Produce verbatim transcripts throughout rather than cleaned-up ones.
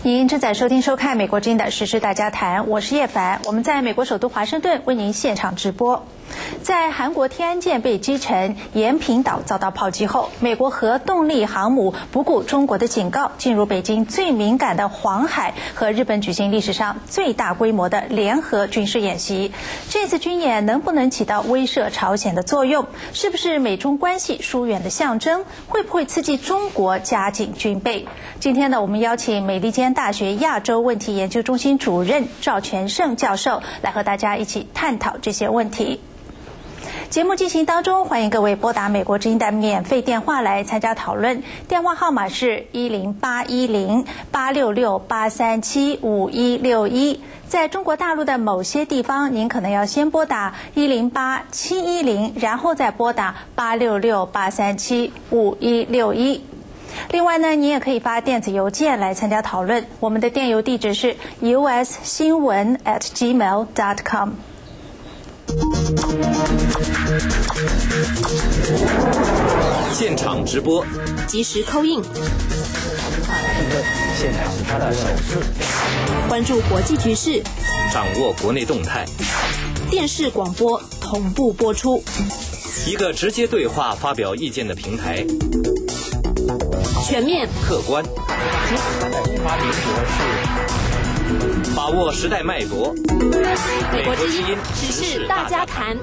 您正在收听收看美国之音的时事大家谈，我是叶凡，我们在美国首都华盛顿为您现场直播。在韩国天安舰被击沉，延坪岛遭到炮击后，美国核动力航母不顾中国的警告，进入北京最敏感的黄海，和日本举行历史上最大规模的联合军事演习。这次军演能不能起到威慑朝鲜的作用？是不是美中关系疏远的象征？会不会刺激中国加紧军备？今天呢，我们邀请美利坚大学亚洲问题研究中心主任赵全胜教授来和大家一起探讨这些问题。节目进行当中，欢迎各位拨打美国之音的免费电话来参加讨论，电话号码是一零八一零八六六八三七五一六一。在中国大陆的某些地方，您可能要先拨打一零八七一零，然后再拨打八六六八三七五一六一。另外呢，你也可以发电子邮件来参加讨论，我们的电邮地址是 u s 新闻 at gmail dot com。 现场直播， 即时扣印， 现场他的首次关注国际局势， 掌握国内动态， 电视广播同步播出， 一个直接对话、发表意见的平台， 全面客观，把握时代脉搏。 美国之音时事大家谈。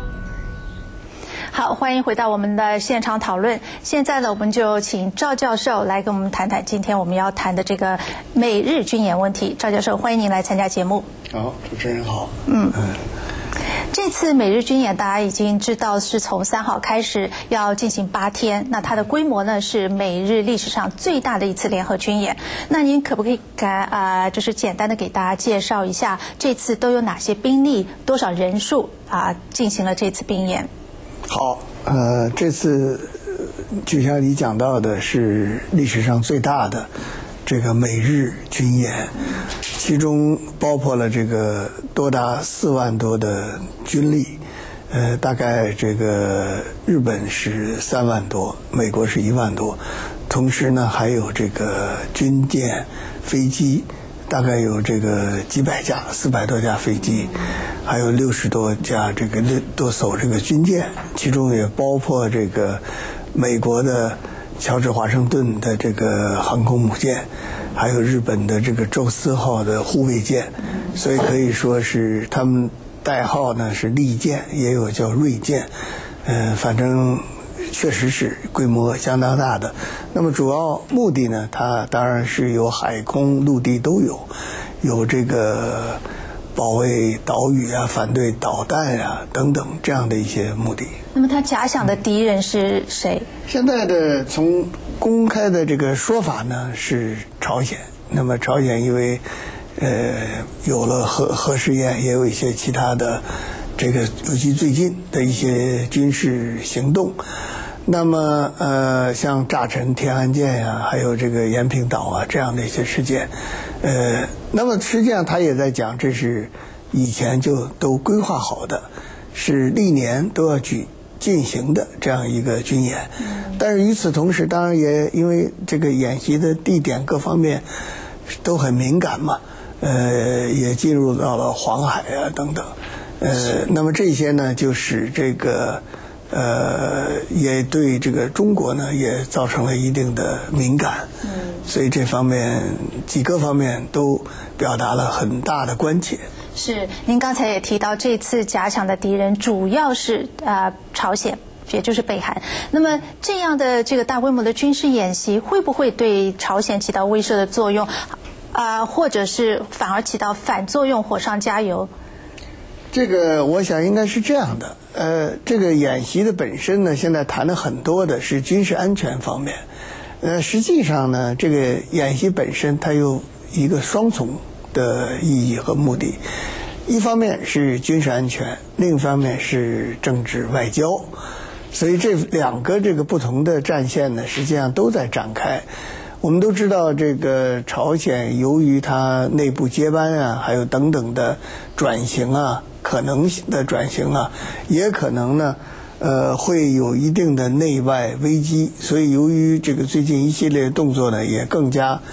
好，欢迎回到我们的现场讨论。现在呢，我们就请赵教授来跟我们谈谈今天我们要谈的这个美日军演问题。赵教授，欢迎您来参加节目。 好，主持人好。 嗯嗯。这次美日军演，大家已经知道是从三号开始要进行八天，那它的规模呢是美日历史上最大的一次联合军演。那您可不可以给啊、呃，就是简单的给大家介绍一下这次都有哪些兵力、多少人数啊、呃、进行了这次兵演？ 好，呃，这次就像你讲到的，是历史上最大的这个美日军演。其中包括了这个多达四万多的军力，呃，大概这个日本是三万多，美国是一万多，同时呢还有这个军舰、飞机，大概有这个几百架，四百多架飞机，还有六十多架这个六多艘这个军舰，其中也包括这个美国的乔治华盛顿的这个航空母舰。还有日本的这个宙斯号的护卫舰，所以可以说是他们代号呢是利舰，也有叫锐舰，呃，反正确实是规模相当大的。那么主要目的呢，它当然是有海空陆地都有，有这个保卫岛屿啊、反对导弹啊等等这样的一些目的。 那么他假想的敌人是谁？ 现在的从公开的这个说法呢是朝鲜。那么朝鲜因为呃有了核核试验，也有一些其他的这个尤其最近的一些军事行动。那么呃像炸沉天安舰呀、啊，还有这个延坪岛啊这样的一些事件，呃那么实际上他也在讲，这是以前就都规划好的，是历年都要举进行的这样一个军演。但是与此同时，当然也因为这个演习的地点各方面都很敏感嘛，呃，也进入到了黄海啊等等，呃，那么这些呢，就使这个呃，也对这个中国呢也造成了一定的敏感，嗯，所以这方面几个方面都表达了很大的关切。 是，您刚才也提到，这次假想的敌人主要是呃朝鲜。也就是北韩。那么这样的这个大规模的军事演习，会不会对朝鲜起到威慑的作用，啊、呃，或者是反而起到反作用，火上加油？ 这个我想应该是这样的。呃，这个演习的本身呢，现在谈的很多的是军事安全方面。呃，实际上呢，这个演习本身它有一个双重的意义和目的。一方面是军事安全，另一方面是政治外交。所以这两个这个不同的战线呢，实际上都在展开。我们都知道，这个朝鲜由于它内部接班啊，还有等等的转型啊，可能的转型啊，也可能呢，呃，会有一定的内外危机。所以由于这个最近一系列动作呢，也更加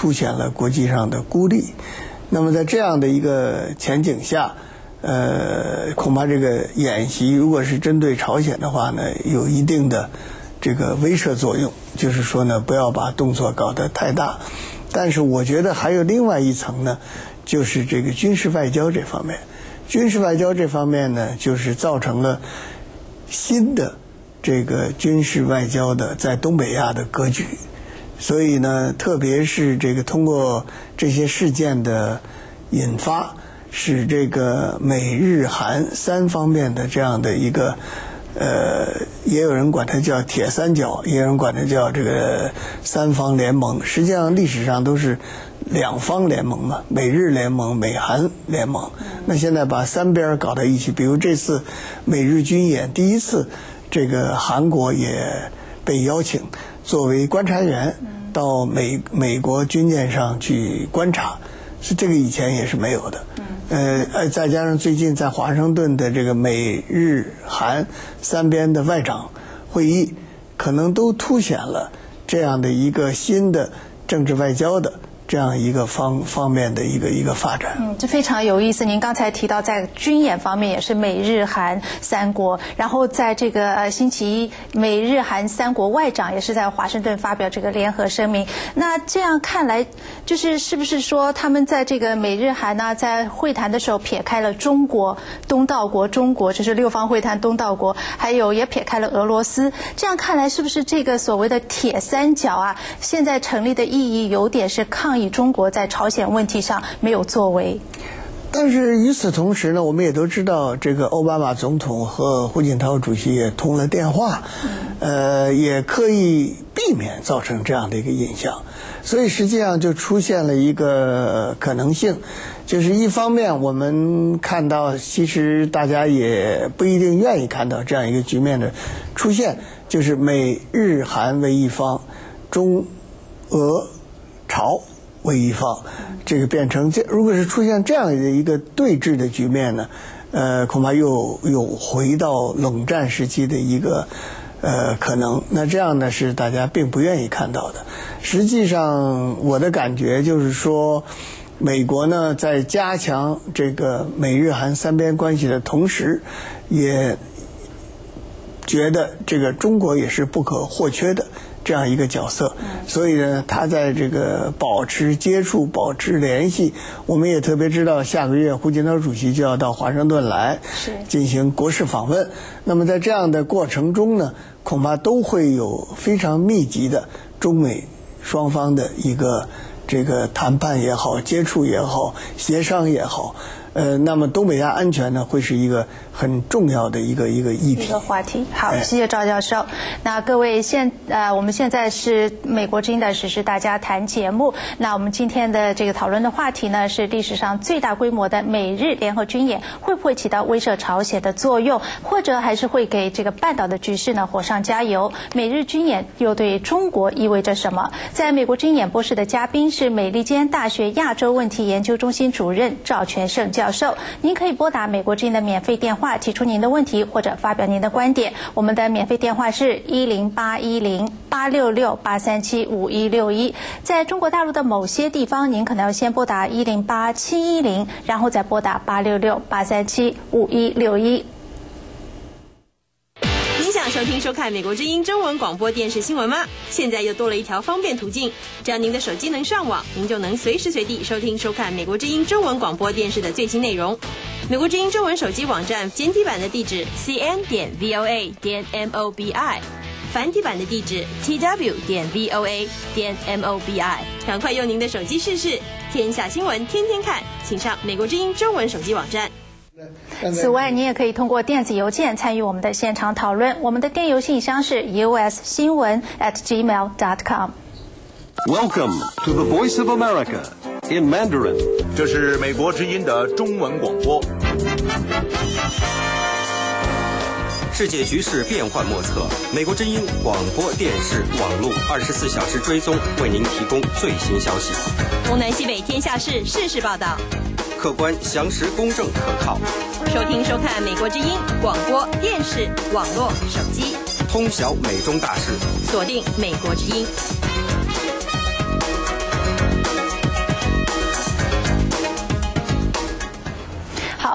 凸显了国际上的孤立。那么在这样的一个前景下，呃，恐怕这个演习如果是针对朝鲜的话呢，有一定的这个威慑作用，就是说呢，不要把动作搞得太大。但是我觉得还有另外一层呢，就是这个军事外交这方面。军事外交这方面呢，就是造成了新的这个军事外交的在东北亚的格局。所以呢，特别是这个通过这些事件的引发，使这个美日韩三方面的这样的一个呃，也有人管它叫铁三角，也有人管它叫这个三方联盟，实际上历史上都是两方联盟嘛，美日联盟、美韩联盟。那现在把三边搞到一起，比如这次美日军演，第一次这个韩国也被邀请作为观察员到美美国军舰上去观察，是这个以前也是没有的。呃，再加上最近在华盛顿的这个美日韩三边的外长会议，可能都凸显了这样的一个新的政治外交的这样一个方方面的一个一个发展。 嗯，这非常有意思。您刚才提到在军演方面也是美日韩三国，然后在这个呃星期一，美日韩三国外长也是在华盛顿发表这个联合声明。那这样看来，就是是不是说他们在这个美日韩呢，在会谈的时候撇开了中国、东道国、中国，这是六方会谈东道国，还有也撇开了俄罗斯。这样看来，是不是这个所谓的铁三角啊，现在成立的意义有点是抗议中国在朝鲜问题上没有作为？ 但是与此同时呢，我们也都知道，这个奥巴马总统和胡锦涛主席也通了电话，呃，也刻意避免造成这样的一个印象。所以实际上就出现了一个可能性，就是一方面我们看到，其实大家也不一定愿意看到这样一个局面的出现，就是美日韩为一方，中俄朝为一方，这个变成这，如果是出现这样的一个对峙的局面呢，呃，恐怕又又回到冷战时期的一个呃可能。那这样呢是大家并不愿意看到的。实际上，我的感觉就是说，美国呢在加强这个美日韩三边关系的同时，也觉得这个中国也是不可或缺的这样一个角色，所以呢，他在这个保持接触、保持联系。我们也特别知道，下个月胡锦涛主席就要到华盛顿来进行国事访问。那么在这样的过程中呢，恐怕都会有非常密集的中美双方的一个这个谈判也好、接触也好、协商也好。呃，那么东北亚安全呢，会是一个很重要的一个一个议题， 一个话题。好，谢谢赵教授。那各位现呃，我们现在是美国之音的时事大家谈节目。那我们今天的这个讨论的话题呢，是历史上最大规模的美日联合军演会不会起到威慑朝鲜的作用，或者还是会给这个半岛的局势呢火上加油？美日军演又对中国意味着什么？在美国之音演播室的嘉宾是美利坚大学亚洲问题研究中心主任赵全胜教授。您可以拨打美国之音的免费电话提出您的问题或者发表您的观点。我们的免费电话是一零八一零八六六八三七五一六一。在中国大陆的某些地方，您可能要先拨打一零八七一零，然后再拨打八六六八三七五一六一。 您想收听收看美国之音中文广播电视新闻吗？现在又多了一条方便途径，只要您的手机能上网，您就能随时随地收听收看美国之音中文广播电视的最新内容。美国之音中文手机网站简体版的地址 c n 点 v o a 点 m o b i， 繁体版的地址 t w 点 v o a 点 m o b i。 赶快用您的手机试试，天下新闻天天看，请上美国之音中文手机网站。 此外，你也可以通过电子邮件参与我们的现场讨论。我们的电邮信箱是 u s 新闻 at gmail dot com。 Welcome to the Voice of America in Mandarin。 这是美国之音的中文广播。 世界局势变幻莫测，美国之音广播电视网络二十四小时追踪，为您提供最新消息。 东南西北天下事，事事报道， 客观、详实、公正、可靠。 收听收看美国之音广播电视网络手机， 通晓美中大事， 锁定美国之音。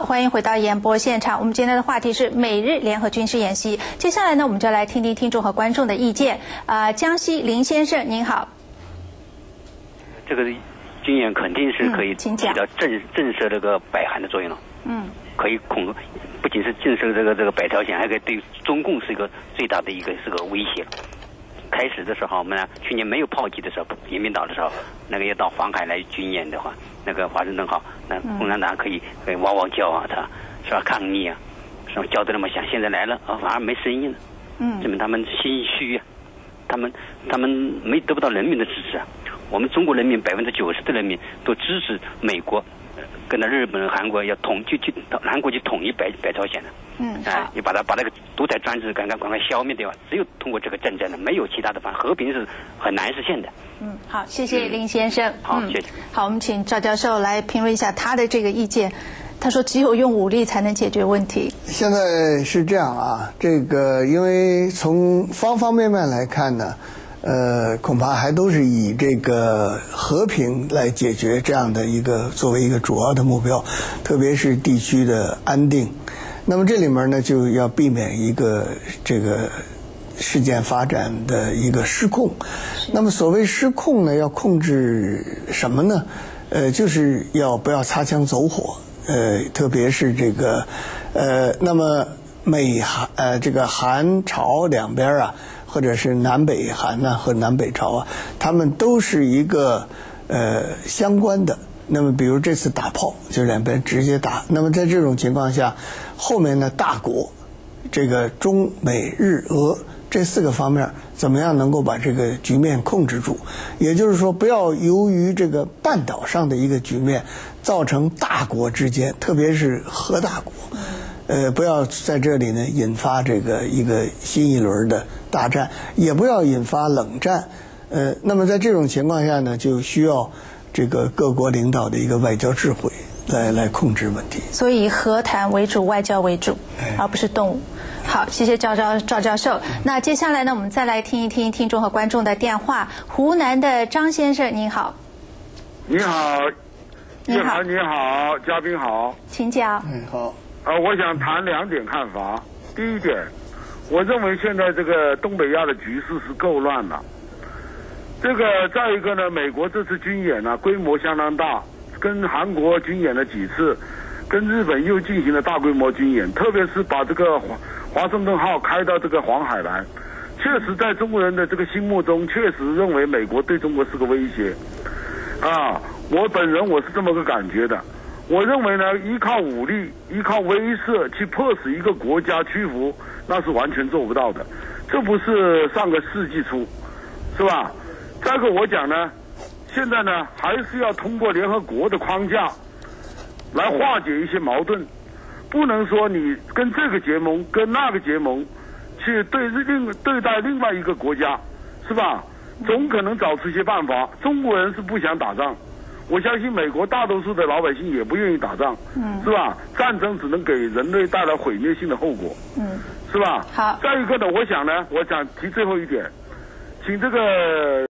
欢迎回到演播现场。我们今天的话题是美日联合军事演习。接下来呢，我们就来听听听众和观众的意见。啊，江西林先生您好。 这个军演肯定是可以起到震震慑这个北韩的作用了。嗯，可以恐，不仅是震慑这个这个北朝鲜，还可以对中共是一个最大的一个是个威胁。开始的时候，我们呢去年没有炮击的时候，延边岛的时候，那个要到黄海来军演的话，那个华盛顿号，那共产党可以可以汪汪叫啊，他是吧抗议啊，是吧叫得那么响，现在来了啊反而没声音了，嗯，证明他们心虚啊，他们他们没得不到人民的支持啊。我们中国人民百分之九十的人民都支持美国，跟着日本、韩国要统就去韩国去统一北北朝鲜的。嗯，啊，你把它把那个独裁专制赶快赶快消灭掉，只有通过这个战争的，没有其他的办法，和平是很难实现的。 嗯，好，谢谢林先生。 嗯、好，谢谢。 好，我们请赵教授来评论一下他的这个意见。他说，只有用武力才能解决问题。 现在是这样啊，这个因为从方方面面来看呢。呃，恐怕还都是以这个和平来解决这样的一个作为一个主要的目标，特别是地区的安定。那么这里面呢，就要避免一个这个事件发展的一个失控。那么所谓失控呢，要控制什么呢？呃，就是要不要擦枪走火。呃，特别是这个呃，那么美韩呃这个韩朝两边啊。或者是南北韩呢、啊、和南北朝啊，他们都是一个呃相关的。那么比如这次打炮，就两边直接打。那么在这种情况下，后面呢大国，这个中美日俄这四个方面，怎么样能够把这个局面控制住？也就是说，不要由于这个半岛上的一个局面，造成大国之间，特别是核大国。呃，不要在这里呢引发这个一个新一轮的大战，也不要引发冷战。呃，那么在这种情况下呢，就需要这个各国领导的一个外交智慧来来控制问题。 所以以和谈为主，外交为主，而不是动武。好，谢谢赵教赵教授。那接下来呢，我们再来听一听听众和观众的电话。湖南的张先生，您好。 你好， 你好， 你好，嘉宾好， 请讲。 嗯，好。 呃，我想谈两点看法。第一点，我认为现在这个东北亚的局势是够乱了。这个再一个呢，美国这次军演呢、啊、规模相当大，跟韩国军演了几次，跟日本又进行了大规模军演，特别是把这个华华盛顿号开到这个黄海来，确实在中国人的这个心目中，确实认为美国对中国是个威胁。啊，我本人我是这么个感觉的。我认为呢，依靠武力、依靠威慑去迫使一个国家屈服，那是完全做不到的。这不是上个世纪初，是吧？再一个我讲呢，现在呢还是要通过联合国的框架来化解一些矛盾，不能说你跟这个结盟、跟那个结盟去对另对待另外一个国家，是吧？总可能找出一些办法。中国人是不想打仗。我相信美国大多数的老百姓也不愿意打仗，嗯，是吧？战争只能给人类带来毁灭性的后果，嗯，是吧？ 好。 再一个呢，我想呢，我想提最后一点，请这个